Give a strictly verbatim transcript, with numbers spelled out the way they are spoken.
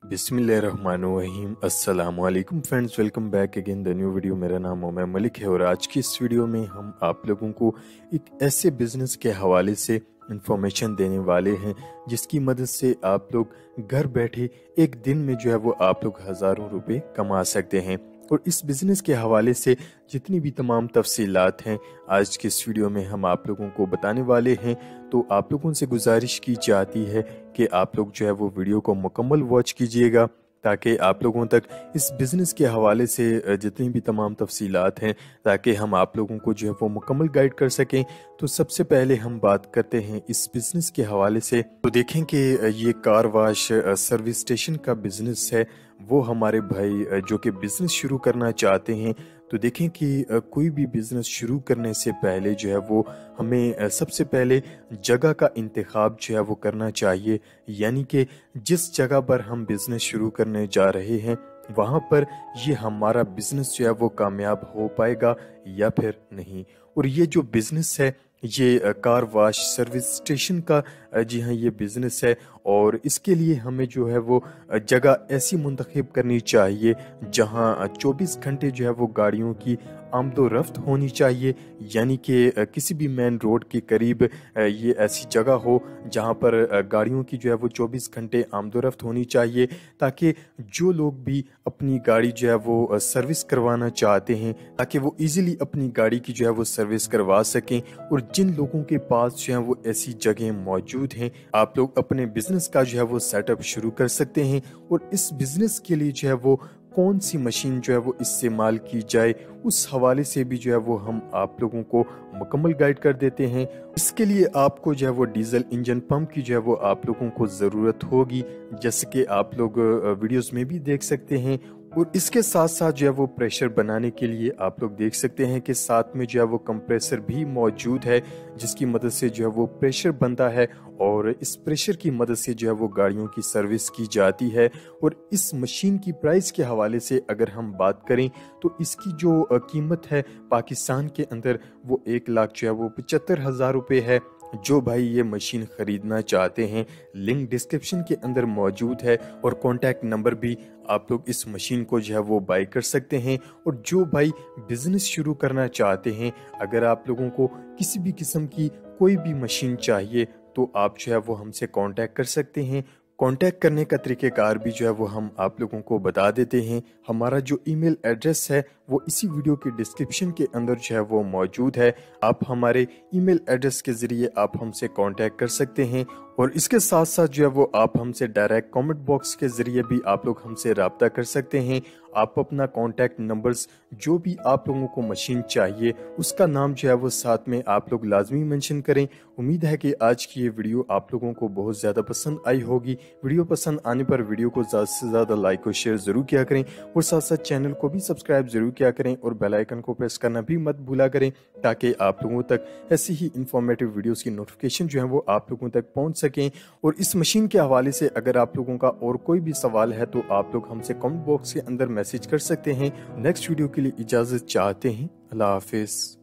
बिस्मिल्लाहिर्रहमानिर्रहीम। अस्सलाम वालेकुम friends, welcome back again the new video. मेरा नाम उमर मलिक है और आज की इस वीडियो में हम आप लोगों को एक ऐसे बिजनेस के हवाले से इंफॉर्मेशन देने वाले हैं जिसकी मदद से आप लोग घर बैठे एक दिन में जो है वो आप लोग हज़ारों रुपए कमा सकते हैं। और इस बिज़नेस के हवाले से जितनी भी तमाम तफसीलात हैं आज के इस वीडियो में हम आप लोगों को बताने वाले हैं। तो आप लोगों से गुजारिश की जाती है कि आप लोग जो है वो वीडियो को मुकम्मल वॉच कीजिएगा ताकि आप लोगों तक इस बिज़नेस के हवाले से जितनी भी तमाम तफसीलात हैं ताकि हम आप लोगों को जो है वो मुकम्मल गाइड कर सकें। तो सबसे पहले हम बात करते हैं इस बिज़नेस के हवाले से। तो देखें कि ये कार वाश सर्विस स्टेशन का बिज़नेस है। वो हमारे भाई जो कि बिज़नेस शुरू करना चाहते हैं, तो देखें कि कोई भी बिज़नेस शुरू करने से पहले जो है वो हमें सबसे पहले जगह का इंतखाब जो है वो करना चाहिए, यानी कि जिस जगह पर हम बिज़नेस शुरू करने जा रहे हैं वहाँ पर ये हमारा बिज़नेस जो है वो कामयाब हो पाएगा या फिर नहीं। और ये जो बिज़नेस है ये कार वाश सर्विस स्टेशन का जी हाँ ये बिज़नेस है और इसके लिए हमें जो है वो जगह ऐसी मुंतखब करनी चाहिए जहां चौबीस घंटे जो है वो गाड़ियों की आमदो रफ्त होनी चाहिए, यानी कि किसी भी मेन रोड के करीब ये ऐसी जगह हो जहां पर गाड़ियों की जो है वो चौबीस घंटे आमदो रफ्त होनी चाहिए, ताकि जो लोग भी अपनी गाड़ी जो है वो सर्विस करवाना चाहते हैं ताकि वो इजीली अपनी गाड़ी की जो है वो सर्विस करवा सकें। और जिन लोगों के पास जो है वो ऐसी जगह मौजूद हैं, आप लोग अपने बिजनेस का जो है वो सेटअप शुरू कर सकते हैं। और इस बिजनेस के लिए जो है वो कौन सी मशीन जो है वो इस्तेमाल की जाए उस हवाले से भी जो है वो हम आप लोगों को मुकम्मल गाइड कर देते हैं। इसके लिए आपको जो है वो डीजल इंजन पंप की जो है वो आप लोगों को ज़रूरत होगी, जैसे कि आप लोग वीडियोस में भी देख सकते हैं। और इसके साथ साथ जो है वो प्रेशर बनाने के लिए आप लोग देख सकते हैं कि साथ में जो है वो कंप्रेसर भी मौजूद है जिसकी मदद से जो है वो प्रेशर बनता है और इस प्रेशर की मदद से जो है वो गाड़ियों की सर्विस की जाती है। और इस मशीन की प्राइस के हवाले से अगर हम बात करें तो इसकी जो कीमत है पाकिस्तान के अंदर वो एक लाख जो है वो पचहत्तर हज़ार रुपये है। जो भाई ये मशीन खरीदना चाहते हैं लिंक डिस्क्रिप्शन के अंदर मौजूद है और कॉन्टैक्ट नंबर भी आप लोग इस मशीन को जो है वो बाय कर सकते हैं। और जो भाई बिजनेस शुरू करना चाहते हैं, अगर आप लोगों को किसी भी किस्म की कोई भी मशीन चाहिए तो आप जो है वो हमसे कांटेक्ट कर सकते हैं। कांटेक्ट करने का तरीक़ेकार भी जो है वो हम आप लोगों को बता देते हैं। हमारा जो ईमेल एड्रेस है वो इसी वीडियो के डिस्क्रिप्शन के अंदर जो है वो मौजूद है। आप हमारे ईमेल एड्रेस के ज़रिए आप हमसे कांटेक्ट कर सकते हैं। और इसके साथ साथ जो है वो आप हमसे डायरेक्ट कमेंट बॉक्स के ज़रिए भी आप लोग हमसे रब्ता कर सकते हैं। आप अपना कांटेक्ट नंबर्स जो भी आप लोगों को मशीन चाहिए उसका नाम जो है वो साथ में आप लोग लाजमी मेंशन करें। उम्मीद है कि आज की ये वीडियो आप लोगों को बहुत ज़्यादा पसंद आई होगी। वीडियो पसंद आने पर वीडियो को ज़्यादा से ज़्यादा लाइक और शेयर ज़रूर किया करें और साथ साथ चैनल को भी सब्सक्राइब ज़रूर किया करें और बेल आइकन को प्रेस करना भी मत भूला करें ताकि आप लोगों तक ऐसी ही इंफॉर्मेटिव वीडियोस की नोटिफिकेशन जो है वो आप लोगों तक पहुंच सकें। और इस मशीन के हवाले से अगर आप लोगों का और कोई भी सवाल है तो आप लोग हमसे कमेंट बॉक्स के अंदर मैसेज कर सकते हैं। नेक्स्ट वीडियो के लिए इजाज़त चाहते हैं। अल्लाह हाफिज़।